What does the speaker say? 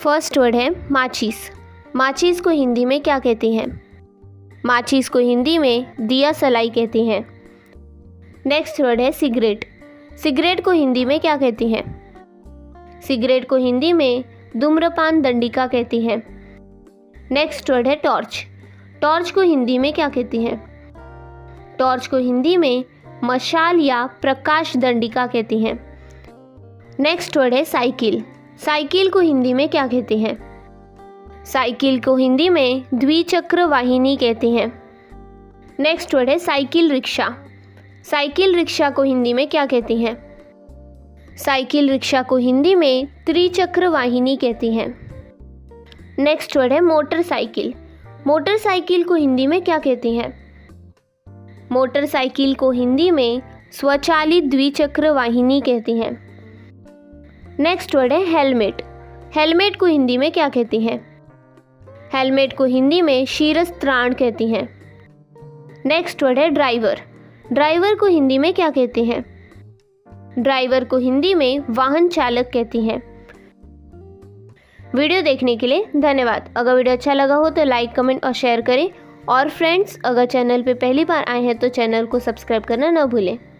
First word है माचिस। माचिस को हिंदी में क्या कहती हैं? माचिस को हिंदी में दिया सलाई कहती हैं। नेक्स्ट वर्ड है सिगरेट। सिगरेट को हिंदी में क्या कहती हैं? सिगरेट को हिंदी में धूम्रपान दंडिका कहती हैं। नेक्स्ट वर्ड है टॉर्च। टॉर्च को हिंदी में क्या कहती हैं? टॉर्च को हिंदी में मशाल या प्रकाश दंडिका कहती हैं। नेक्स्ट वर्ड है साइकिल। साइकिल को हिंदी में क्या कहते हैं? साइकिल को हिंदी में द्विचक्र वाहिनी कहते हैं। नेक्स्ट वर्ड है साइकिल रिक्शा। साइकिल रिक्शा को हिंदी में क्या कहती हैं? साइकिल रिक्शा को हिंदी में त्रिचक्र वाहिनी कहती हैं। नेक्स्ट वर्ड है मोटरसाइकिल। मोटरसाइकिल को हिंदी में क्या कहती हैं? मोटरसाइकिल को हिंदी में स्वचालित द्विचक्र वाहिनी कहती हैं। नेक्स्ट वर्ड है हेलमेट। हेलमेट को हिंदी में क्या कहती हैं? हेलमेट को हिंदी में शिरस्त्राण कहती हैं। नेक्स्ट वर्ड है ड्राइवर। ड्राइवर को हिंदी में क्या कहते हैं? ड्राइवर को हिंदी में वाहन चालक कहती हैं। वीडियो देखने के लिए धन्यवाद। अगर वीडियो अच्छा लगा हो तो लाइक, कमेंट और शेयर करें। और फ्रेंड्स, अगर चैनल पे पहली बार आए हैं तो चैनल को सब्सक्राइब करना न भूलें।